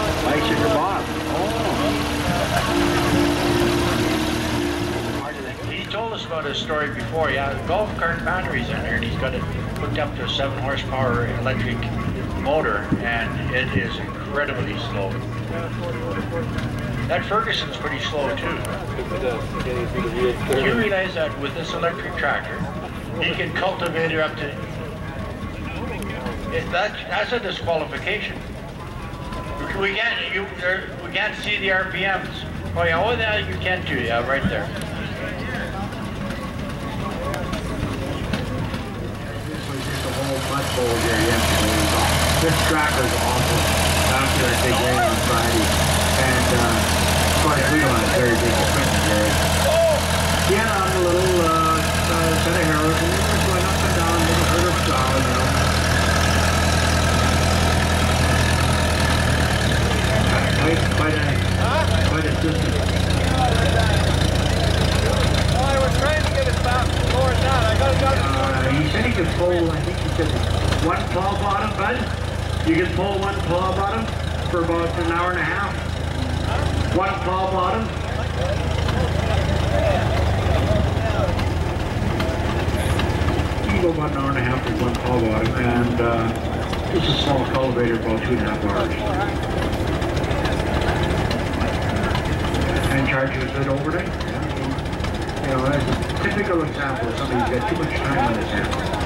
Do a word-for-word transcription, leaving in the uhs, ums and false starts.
Bicycle Bob. He told us about his story before. Yeah, the golf cart batteries in there, and he's got it hooked up to a seven horsepower electric motor, and it is incredibly slow. That Ferguson's pretty slow too. Do you realize that with this electric tractor, he can cultivate it up to, it, that, that's a disqualification. We can't, you, there, we can't see the R P Ms. Oh yeah, oh yeah, you can too, yeah, right there. Much bowl here yesterday. This tractor's awful after that big rain on Friday. And uh, of course we don't have very big equipment there. Yeah, I'm a little uh, uh, set of arrows and they're just going up and down, little herd of straw, you know. Quite, quite a, quite a distance. Well, I was trying to get it back lower down. I got it down. Uh, he said he could pull, I think he said one plow bottom, bud. You can pull one plow bottom for about an hour and a half. One plow bottom. You can go about an hour and a half with one plow bottom, and uh, just a small cultivator about two and a half hours. And charge you a good overnight. You know, that's a typical example of somebody who's got too much time on his hands.